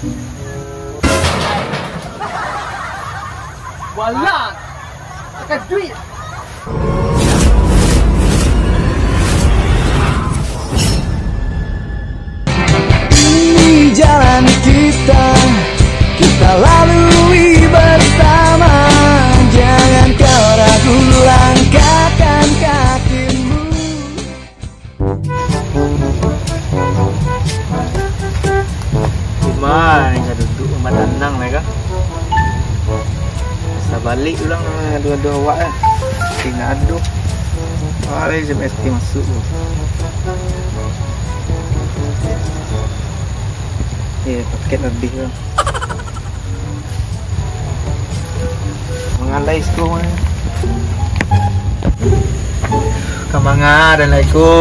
Walah, akan duit. Ini jalan kita lalui bersama. Jangan kau ragu langkahkan kakimu. Kumai, nggak duduk rumah tenang mereka. Bisa balik ulang dua-dua awak lah. Tinggal aduk. Wah, ini mesti masuk. Paket lebih lah. Mengalai sekolah mana? Kamanga dan laiku.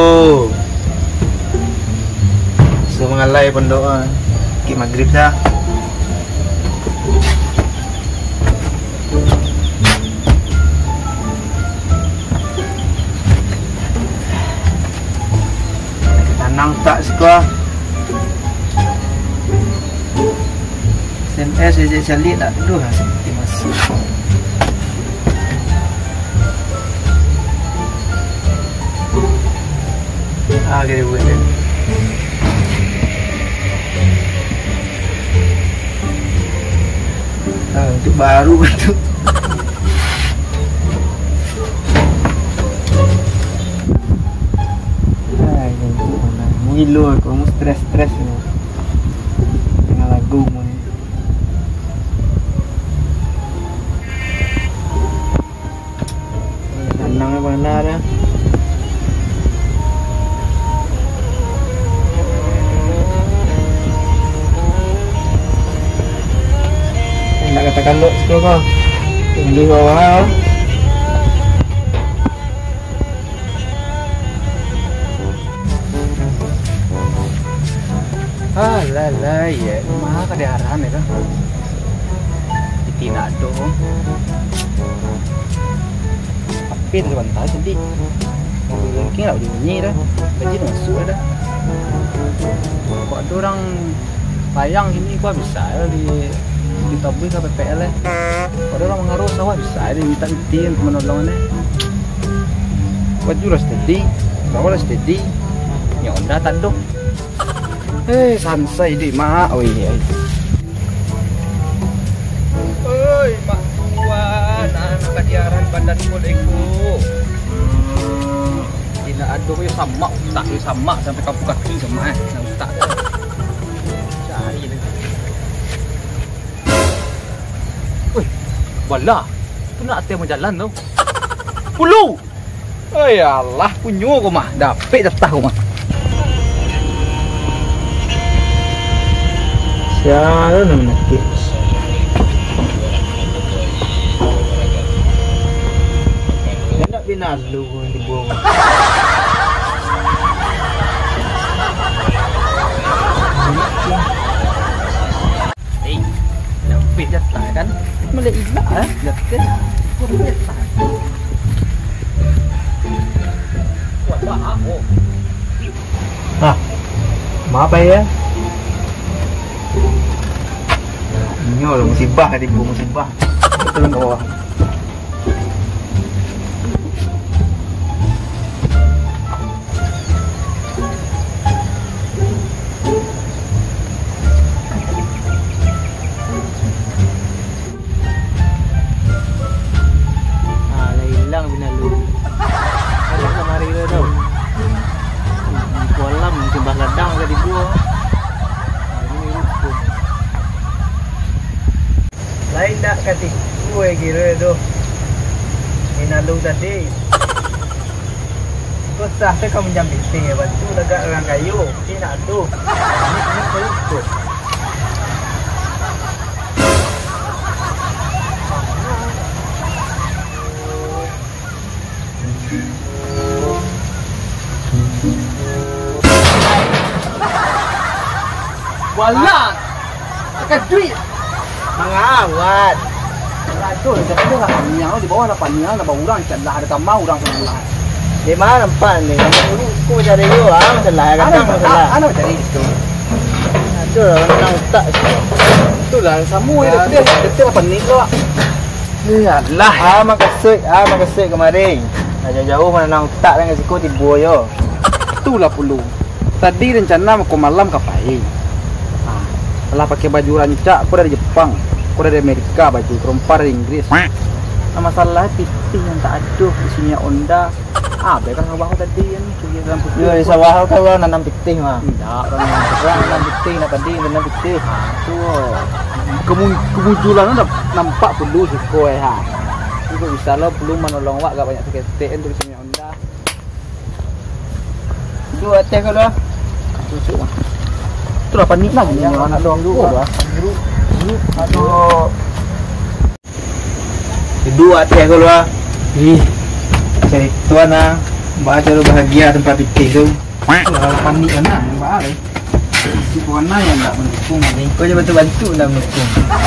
So mengalai pendoa. Ki maghrib dah. Tenang tak sekolah. SMS je cari tak dulu lah seperti masuk. Kena buat ni. Untuk baru betul. Ngilu aku, kamu stres ni. Tengah lagu ni. Tenang mana dah. Nak katakan lo sikit kau. Tinggi bawah. Alah ya, mah kedaharan itu. Tidak dong. Apin sebentar jadi. Mungkin lah bunyi dah. Gaji dah masuk dah. Kok ada orang bayang ini kau bisa ditabui ke PPL lah. Kok ada orang mengaruh sawah bisa minta izin menolong ni. Kau jual steady, bawa steady. Ya udah tak dong. Sansai di mak, oi. Oi, mak tuan, anak kadiaran badan bolehku. Tidak ada kau sama, tak sama sampai kapu kaki sama nak tak dah. Cari dia. Oi, walah, tu nak atas jalan tu. Pulu. Oi, Allah, punyo kau mah, dapat jatah kau mah. Siapa nak nakik? Nak bina lu dibuang. Nak jatah kan? Mulai ilah jatah. Kau jatah. Wah, aku. Maaf ya. Nyo lah musibah tadi bu musibah. Turun ke bawah. Lah hilang bina lu. Ada kemari dah tau. Kolam musibah ladang ke dibuang. Lain tak kata gue kira tu. Inalu tadi. Kau sah tu kau menjam bising ya. Batu dekat orang kayu. Ini nak tu. Ini ikut. Walah, akan duit. Mengawat. Aduh, jadi tu kan yang di bawah 8 yang ada orang celah ada kamau orang celah. Di mana nampak ni? Aku cari you ah celah kadang celah. Ana cari itu. Itulah menang tak. Itulah samu ya detik apa ni tu. Iyalah. Makasih kemarin. Jauh-jauh menang tak dengan siku tibu yo. Itulah perlu. Tadi rencana mau malam kapai. Setelah pakai baju rancak, aku dari Jepang, aku dari Amerika, baju kerompar dari Inggris. Masalah putih yang tak ada di sini Honda. Baiklah sawah tadi kan, cuci dalam putih. Di sawah kau nanam putih mah. Tidak, nanam putih nak tadi nanam putih. Tu. Kemunculan dah nampak perlu siko Itu bisa lo belum menolong wak gak banyak TN di sini Honda. Itu teh kalau. Cucuk mah. Itu apa ni lah yang anak doang dulu lah. Aduh. Dua teh kalau lah. Cari tuan lah. Baca lu bahagia tempat pikir tu. Panik kan lah. Baik. Si Puana yang tak mendukung ni. Kau je bantu-bantu nak mendukung.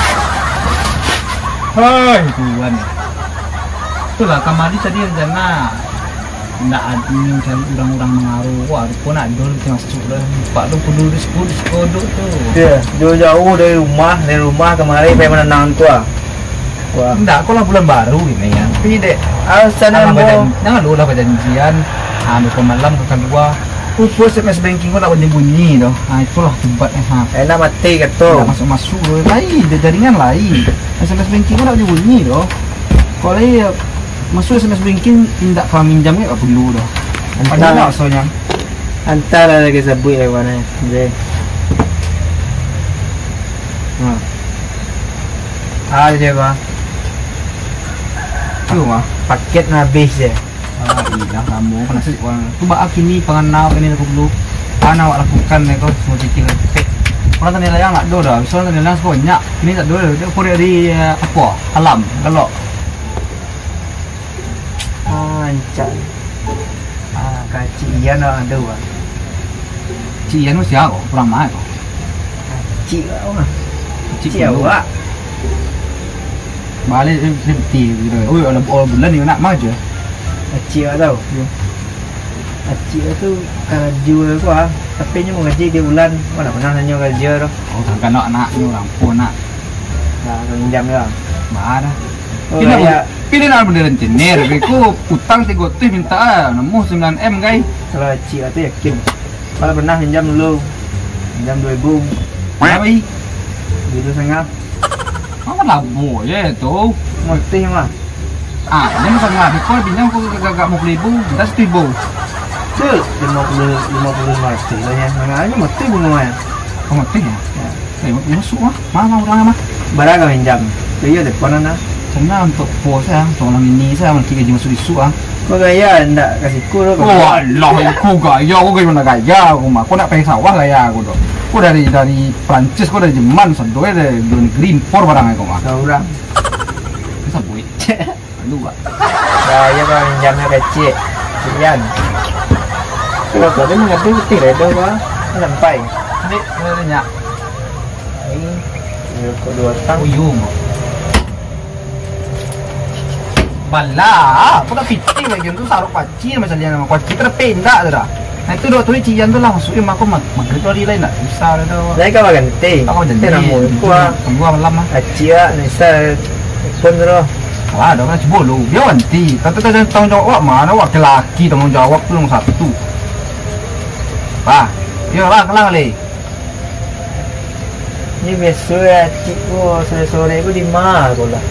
Hai tuan. Itulah kamari tadi rencana. Nggak ada cari orang-orang mengaruh. Wah, pun ada tengah sudah. Pak tu perlu disekodok tu. Ya, jauh-jauh dari rumah kemarin pengen menenang tu ah. Wah. Enggak, kau lah bulan baru ini ya. Tapi dek, sana mau. Jangan lupa lah perjanjian. Ambil malam ke kedua. Pupus SMS banking kau tak bunyi tu. Itulah tempatnya. Enak mati kata. Masuk lain, jaringan lain. SMS banking kau tak bunyi tu. Kalau dia masuk SMS banking tidak kau minjam ke tak perlu dah. Antara soalnya. Antara lagi sebut lewat ni. Jadi. Ada apa? Cuma paket habis je. Iya kamu kena sih orang. Tu bak kini pengenal ini aku perlu. Ana awak lakukan ni kau semua cicing pek. Kalau tadi layang tak do dah. Misalnya tadi layang banyak. Ini tak do dah. Dia pun dari apa? Alam galok. Ancan. Kacik Ian ada ah. Cik Ian tu siapa? Kurang mahal tu. Cik awak. Cik awak. Balik seperti gitu. Oh, orang bulan ni nak maju. Cik awak tahu. Cik tu kalau jual aku tapi ni mau gaji dia bulan. Mana pernah nanya gaji tu. Oh, kan anak ni orang pun nak. Pinjam dia. Mana? Pilih nak benda rentenir. Aku utang 3 tu minta nemu 9M guys. Kalau cik tu yakin. Kalau pernah pinjam dulu. Pinjam 2000. Berapa ni? Gitu sangat. Apa labu je tu? Mesti mah. Ini sangat. Kau pinjam kau gak mau 1000, dah 1000. Tu 50 mesti lah ya. Mana mesti bunga. Kau mesti ya? Masuk mah. Mana orang mah? Barang pinjam. Dia depan mana? Karena untuk pos orang ini saya mesti gaji masuk isu Kau gaya ndak kasih ku tu. Oh Allah, aku gaya, aku gaya mana gaya aku mah. Kau nak pengen sawah gaya aku tu. Kau dari Perancis, kau dari Jerman, sampai dari negeri impor barang aku mah. Orang. Bisa buat. Aduh pak. Gaya kau pinjamnya kecil, sekian. Kalau kau tu mengerti betul ada apa? Sampai. Ni banyak. Ini kau 2 tang. Uyum. Balah, aku dah fitting lagi tu taruh kuaci macam dia nama kuaci terpendak tu dah. Nah itu dua tu cian tu lah masukin aku maghrib hari lain tak bisa dah tu. Saya kau ganti. Aku ganti ramu. Gua malam ah. Acia nisa pun tu. Ada kan cuba lu. Dia ganti. Kata tanggung jawab mana awak lelaki tanggung jawab tu nombor 1. Bah, dia lah kelang le. Ni besok ya cikgu sore-sore aku di mana aku lah.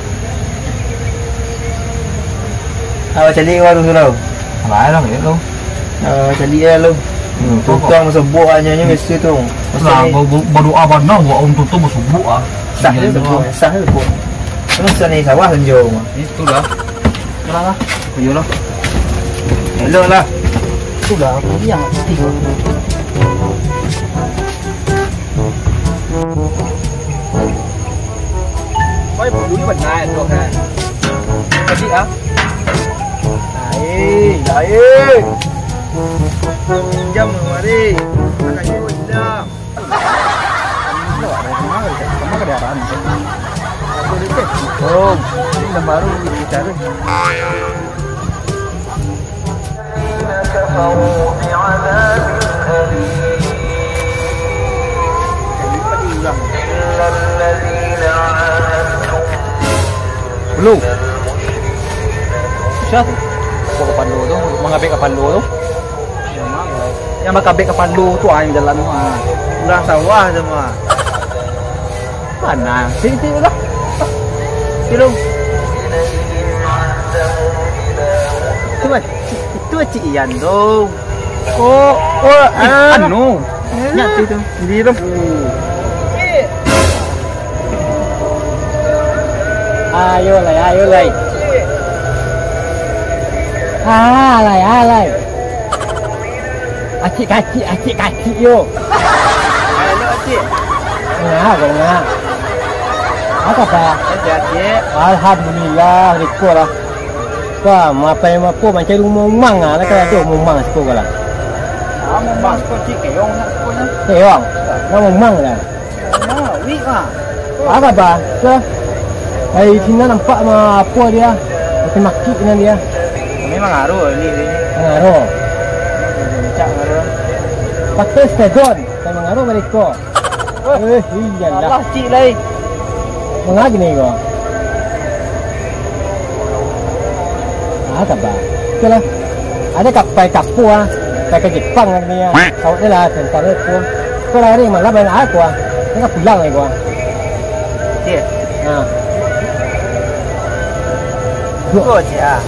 Awak cari warung tu tau. Apa lah dia tu? Cari dia lu. Tukang masuk aja nya mesti tu. Lah berdoa benar buat orang tutup masuk sah dia sebut. Sah dia sebut. Terus ni sawah senjau. Itulah. Itulah. Ayolah. Hello lah. Itulah aku yang mesti. Koi dulu benar tu kan. Jadi Baik. Jam mari. Anak ibu jam. Kamu kedaran. Oh, ini baru bicara. Lu. Siapa? Kau kapan lu tu? Mengabek kapan lu tu? Yang mengabek kapan lu tu yang jalan mah. Udah sawah semua. Mana? Sini lah. Kilo. Itu Cik Ian tu. Oh, anu. Nyat itu. Di tu. Ayo lai. Alay. Acik kacik yo. Halo Cik. Ngah. Apa tak? Cik. Alhamdulillah, riko lah. Wah, mapai mapo macam rumang ah, nak ada rumang sekolah lah. Memang kau Cik keong nak sekolah. Keong. Nak rumang lah. Wik ah. Apa bah? So, sini nampak apa dia? Macam maki dengan dia. Memang ngaruh ni. Ngaruh. Cak ngaruh. Pakai stadion, tak mengaruh mereka. Iyalah. Allah Cik lai. Mengapa gini kau? Apa bah? Itulah. Ada kapu ah, pakai Jepang ni ah. Kau ni lah tentara tu. Kau lari malah main aku ah. Tengah pulang lagi gua. Cik. Ah. Kau Cik ah.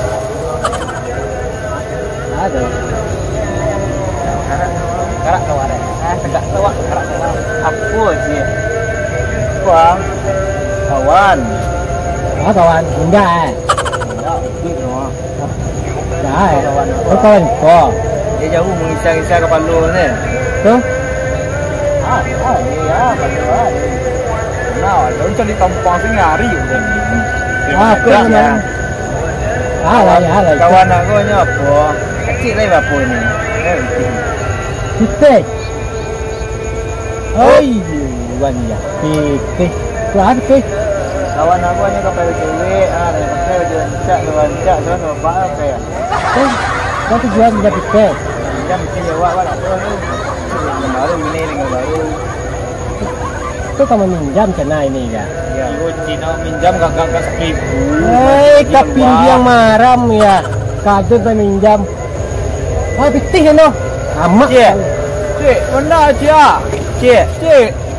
Ada. Karak kawan tegak lawak karak kawan. Apa Cik? Kuang. Kawan. Kawan, enggak Ya, duit semua. kawan kau. Dia jauh mengisah-isah ke Palu ni. Tu? Ya, Palu ah. Nah, dia cari kampung sini hari je. Aku ni. Alay. Kawan aku ni apa? Kecil lagi apa ni? Kita. Oi, wanita. Kita. Berapa? Kawan aku ni kapal cewek, dia pakai cak apa apa ya? Kau jual minyak kita. Jam mesti jawab apa tu? Baru ini dengan baru. Kau kamu minjam cina ini kan? Ya. Ibu Cina minjam gak 1.000. Kapin dia maram ya. Kadut dah minjam. Pitih kan tu? Amak. Cik, mana Cik? Cik.